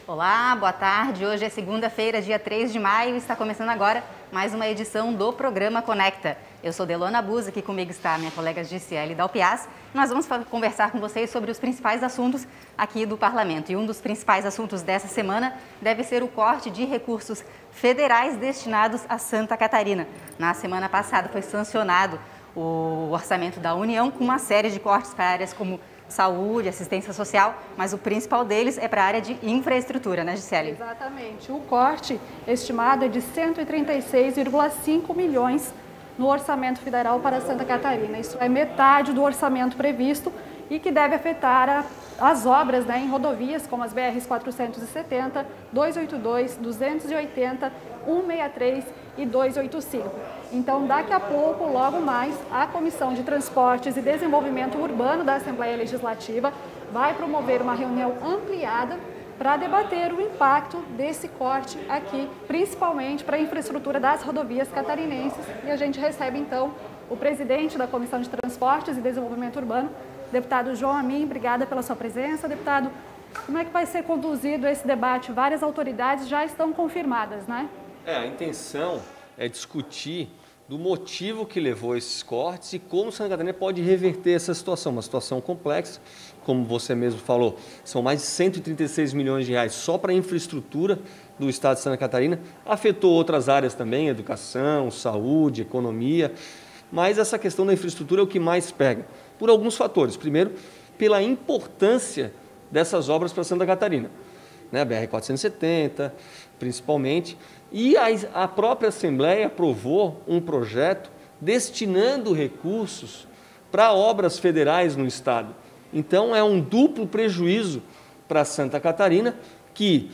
Olá, boa tarde. Hoje é segunda-feira, dia 3 de maio, e está começando agora mais uma edição do programa Conecta. Eu sou Delona Buzzi, aqui comigo está a minha colega Gisele Dalpiaz. Nós vamos conversar com vocês sobre os principais assuntos aqui do Parlamento. E um dos principais assuntos dessa semana deve ser o corte de recursos federais destinados a Santa Catarina. Na semana passada foi sancionado o orçamento da União com uma série de cortes para áreas como saúde, assistência social, mas o principal deles é para a área de infraestrutura, né, Gisele? Exatamente. O corte estimado é de 136,5 milhões no orçamento federal para Santa Catarina. Isso é metade do orçamento previsto e que deve afetar as obras, né, em rodovias como as BRs 470, 282, 280, 163 e 285. Então, daqui a pouco, logo mais, a Comissão de Transportes e Desenvolvimento Urbano da Assembleia Legislativa vai promover uma reunião ampliada para debater o impacto desse corte aqui, principalmente para a infraestrutura das rodovias catarinenses. E a gente recebe, então, o presidente da Comissão de Transportes e Desenvolvimento Urbano, deputado João Amin. Obrigada pela sua presença. Deputado, como é que vai ser conduzido esse debate? Várias autoridades já estão confirmadas, né? A intenção é discutir do motivo que levou esses cortes e como Santa Catarina pode reverter essa situação, uma situação complexa, como você mesmo falou, são mais de 136 milhões de reais só para a infraestrutura do estado de Santa Catarina, afetou outras áreas também, educação, saúde, economia, mas essa questão da infraestrutura é o que mais pega, por alguns fatores. Primeiro, pela importância dessas obras para Santa Catarina, né? A BR-470, principalmente, e a própria Assembleia aprovou um projeto destinando recursos para obras federais no estado. Então, é um duplo prejuízo para Santa Catarina, que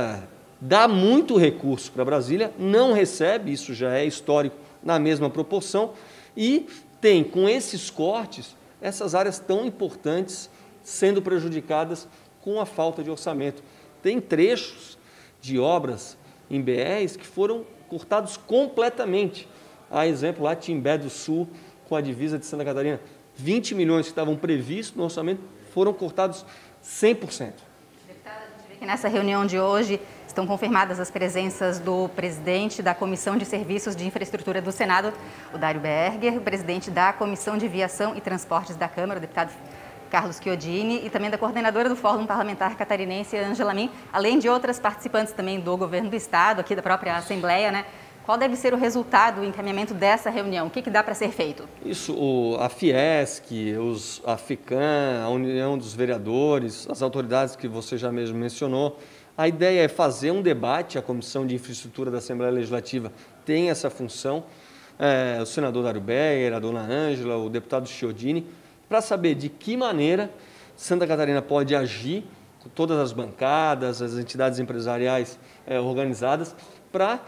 dá muito recurso para Brasília, não recebe, isso já é histórico, na mesma proporção, e tem, com esses cortes, essas áreas tão importantes sendo prejudicadas com a falta de orçamento. Tem trechos de obras em BRs que foram cortados completamente. A exemplo lá, Timbé do Sul, com a divisa de Santa Catarina. 20 milhões que estavam previstos no orçamento foram cortados 100%. Deputada, a gente vê que nessa reunião de hoje estão confirmadas as presenças do presidente da Comissão de Serviços de Infraestrutura do Senado, o Dário Berger, o presidente da Comissão de Viação e Transportes da Câmara, o deputado Carlos Chiodini, e também da coordenadora do Fórum Parlamentar Catarinense, Ângela Min, além de outras participantes também do governo do estado, aqui da própria Assembleia, né? Qual deve ser o resultado, o encaminhamento dessa reunião? O que dá para ser feito? Isso, a Fiesc, a FICAM, a União dos Vereadores, as autoridades que você já mesmo mencionou, a ideia é fazer um debate, a Comissão de Infraestrutura da Assembleia Legislativa tem essa função, o senador Dário Berger, a dona Ângela, o deputado Chiodini, para saber de que maneira Santa Catarina pode agir, com todas as bancadas, as entidades empresariais organizadas, para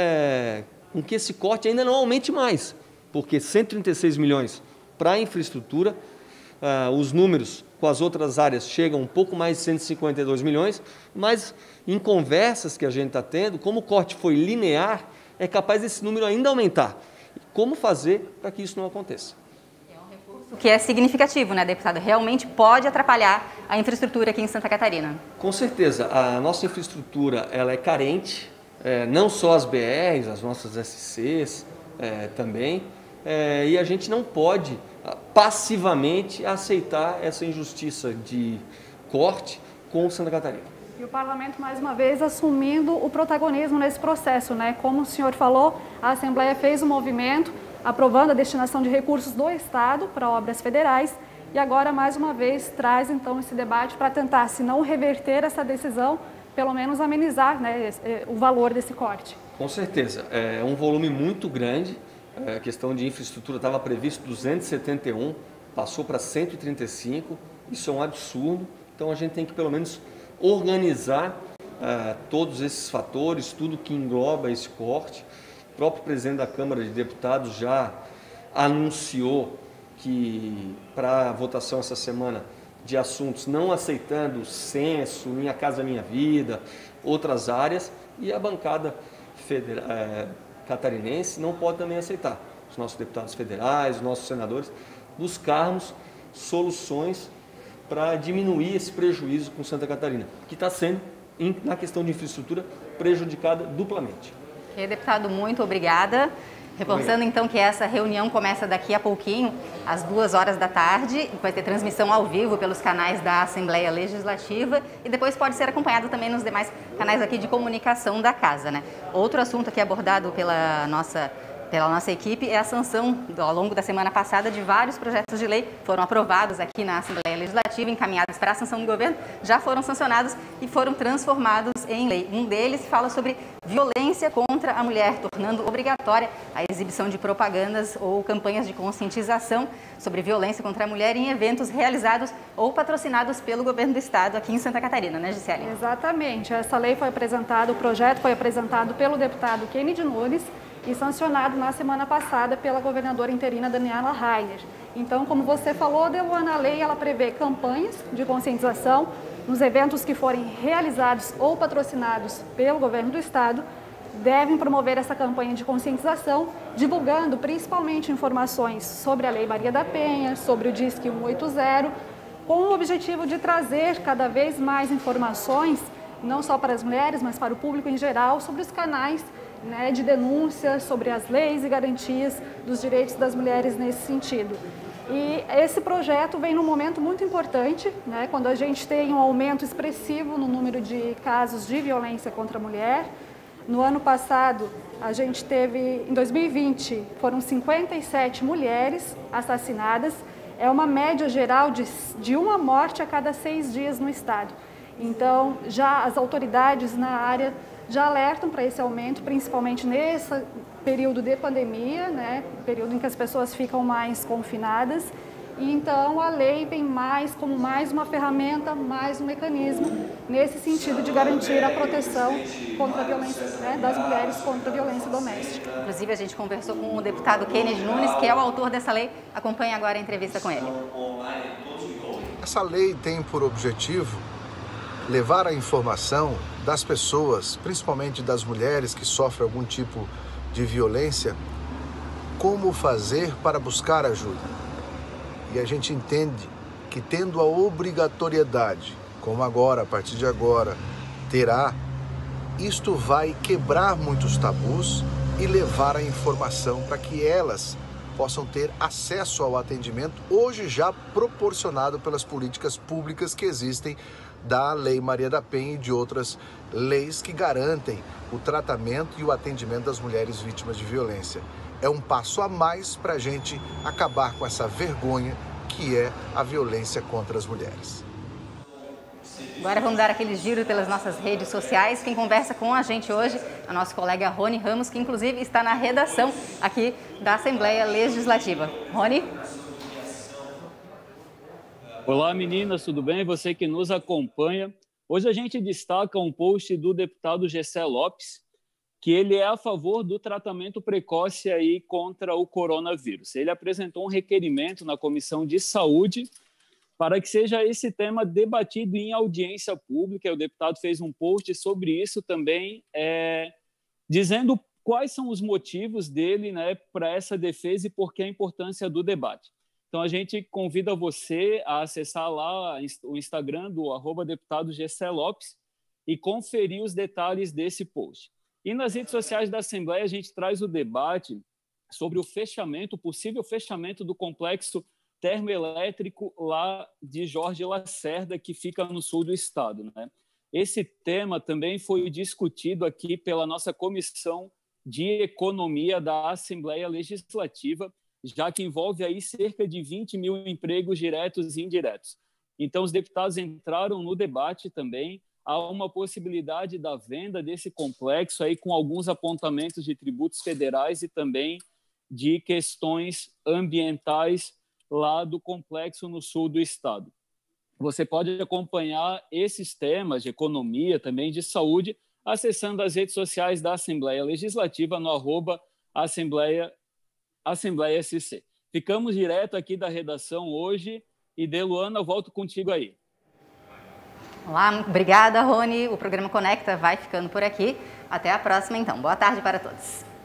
com que esse corte ainda não aumente mais, porque 136 milhões para a infraestrutura, os números com as outras áreas chegam um pouco mais de 152 milhões, mas em conversas que a gente está tendo, como o corte foi linear, é capaz desse número ainda aumentar. Como fazer para que isso não aconteça? O que é significativo, né, deputado? Realmente pode atrapalhar a infraestrutura aqui em Santa Catarina. Com certeza. A nossa infraestrutura ela é carente, não só as BRs, as nossas SCs também, e a gente não pode passivamente aceitar essa injustiça de corte com Santa Catarina. E o Parlamento, mais uma vez, assumindo o protagonismo nesse processo, né? Como o senhor falou, a Assembleia fez um movimento aprovando a destinação de recursos do Estado para obras federais e agora, mais uma vez, traz então esse debate para tentar, se não reverter essa decisão, pelo menos amenizar, né, o valor desse corte. Com certeza. É um volume muito grande. A questão de infraestrutura estava previsto 271, passou para 135, isso é um absurdo. Então, a gente tem que, pelo menos, organizar todos esses fatores, tudo que engloba esse corte. O próprio presidente da Câmara de Deputados já anunciou que, para a votação essa semana de assuntos não aceitando censo, Minha Casa Minha Vida, outras áreas, e a bancada catarinense não pode também aceitar. Os nossos deputados federais, os nossos senadores, buscarmos soluções para diminuir esse prejuízo com Santa Catarina, que está sendo na questão de infraestrutura prejudicada duplamente. Ok, deputado, muito obrigada. Reforçando então que essa reunião começa daqui a pouquinho, às 14h, vai ter transmissão ao vivo pelos canais da Assembleia Legislativa e depois pode ser acompanhado também nos demais canais aqui de comunicação da Casa, né? Outro assunto aqui abordado pela nossa equipe é a sanção, ao longo da semana passada, de vários projetos de lei foram aprovados aqui na Assembleia Legislativa, encaminhados para a sanção do governo, já foram sancionados e foram transformados em lei. Um deles fala sobre violência contra a mulher, tornando obrigatória a exibição de propagandas ou campanhas de conscientização sobre violência contra a mulher em eventos realizados ou patrocinados pelo governo do estado aqui em Santa Catarina, né, Gisele? Exatamente. Essa lei foi apresentada, o projeto foi apresentado pelo deputado Kennedy Nunes e sancionado na semana passada pela governadora interina Daniela Rainer. Então, como você falou, Deluana, a lei ela prevê campanhas de conscientização nos eventos que forem realizados ou patrocinados pelo governo do estado, devem promover essa campanha de conscientização, divulgando principalmente informações sobre a Lei Maria da Penha, sobre o Disque 180, com o objetivo de trazer cada vez mais informações, não só para as mulheres, mas para o público em geral, sobre os canais, né, de denúncia, sobre as leis e garantias dos direitos das mulheres nesse sentido. E esse projeto vem num momento muito importante, né, quando a gente tem um aumento expressivo no número de casos de violência contra a mulher. No ano passado, a gente teve, em 2020, foram 57 mulheres assassinadas. É uma média geral de uma morte a cada 6 dias no estado. Então, já as autoridades na área já alertam para esse aumento, principalmente nesse período de pandemia, né, período em que as pessoas ficam mais confinadas. E então a lei vem mais como mais uma ferramenta, mais um mecanismo nesse sentido de garantir a proteção contra a violência, né, das mulheres contra a violência doméstica. Inclusive a gente conversou com o deputado Kennedy Nunes, que é o autor dessa lei. Acompanhe agora a entrevista com ele. Essa lei tem por objetivo levar a informação das pessoas, principalmente das mulheres que sofrem algum tipo de violência, como fazer para buscar ajuda. E a gente entende que tendo a obrigatoriedade, como agora, a partir de agora, terá, isto vai quebrar muitos tabus e levar a informação para que elas possam ter acesso ao atendimento, hoje já proporcionado pelas políticas públicas que existem da Lei Maria da Penha e de outras leis que garantem o tratamento e o atendimento das mulheres vítimas de violência. É um passo a mais para a gente acabar com essa vergonha que é a violência contra as mulheres. Agora vamos dar aquele giro pelas nossas redes sociais. Quem conversa com a gente hoje é o nosso colega Rony Ramos, que inclusive está na redação aqui da Assembleia Legislativa. Rony? Olá meninas, tudo bem? Você que nos acompanha. Hoje a gente destaca um post do deputado Gessé Lopes, que ele é a favor do tratamento precoce aí contra o coronavírus. Ele apresentou um requerimento na Comissão de Saúde para que seja esse tema debatido em audiência pública. O deputado fez um post sobre isso também, dizendo quais são os motivos dele, né, para essa defesa e por que a importância do debate. Então, a gente convida você a acessar lá o Instagram do @deputado Gessé Lopes e conferir os detalhes desse post. E nas redes sociais da Assembleia, a gente traz o debate sobre o possível fechamento do complexo termoelétrico lá de Jorge Lacerda, que fica no sul do estado, né? Esse tema também foi discutido aqui pela nossa Comissão de Economia da Assembleia Legislativa, já que envolve aí cerca de 20 mil empregos diretos e indiretos. Então, os deputados entraram no debate também. Há uma possibilidade da venda desse complexo aí com alguns apontamentos de tributos federais e também de questões ambientais lá do complexo no sul do estado. Você pode acompanhar esses temas de economia, também de saúde, acessando as redes sociais da Assembleia Legislativa no @Assembleia SC. Ficamos direto aqui da redação hoje e, Deluana, eu volto contigo aí. Olá, obrigada, Rony. O programa Conecta vai ficando por aqui. Até a próxima, então. Boa tarde para todos.